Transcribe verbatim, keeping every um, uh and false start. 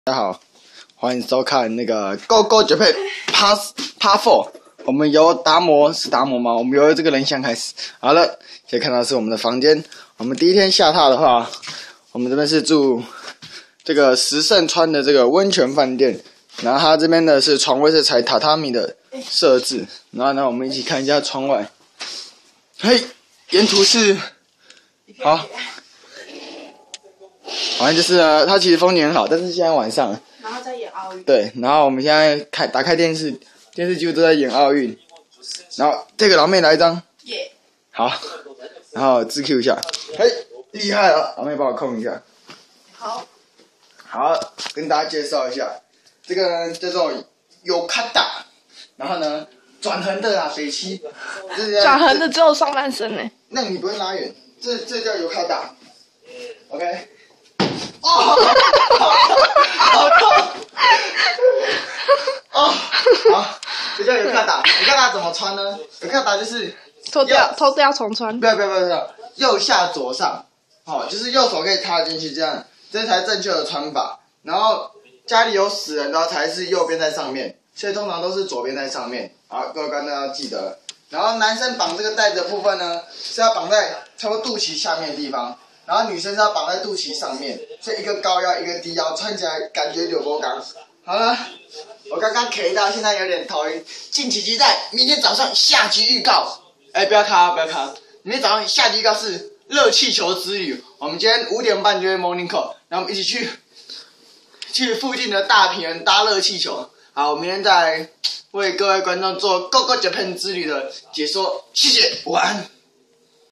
大家好，欢迎收看那个 Go Go Japan Part Part Four。我们由达摩是达摩吗？我们由这个人像开始。好了，可以看到是我们的房间。我们第一天下榻的话，我们这边是住这个石胜川的这个温泉饭店。然后它这边的是床位是采榻榻米的设置。然后呢，我们一起看一下窗外。嘿，沿途是好。反正就是呢，它其实风景很好，但是现在晚上， 然后再演奥运。 对，然后我们现在开打开电视，电视剧都在演奥运。然后这个老妹来一张， 耶， 好，然后自 Q 一下，嘿，厉害了，老妹帮我控一下。 好， 好，跟大家介绍一下，这个呢叫做有卡达，然后呢转横的啊，北七， 转横的只有上半身呢。 那你不会拉远，这这叫有卡达 ，OK。哦，好痛！哦，好，这叫有卡达。有卡达怎么穿呢？有卡达就是脱掉，脱掉重穿。 不要不要不要不要，右下左上，好、哦，就是右手可以插进去，这样，这才正确的穿法。然后家里有死人的才是右边在上面，所以通常都是左边在上面。好，各位观众要记得。然后男生绑这个带子的部分呢，是要绑在差不多肚脐下面的地方。然后女生是要绑在肚脐上面，所以一个高腰一个低腰，穿起来感觉有多刚。好了，我刚刚 K 到，现在有点头晕。近期期待明天早上下集预告。哎，不要卡，不要卡。明天早上下集预告是热气球之旅。我们今天五点半就会 morning call， 然后我们一起去去附近的大平原搭热气球。好，我明天再为各位观众做 Go Go Japan 之旅的解说。谢谢，晚安。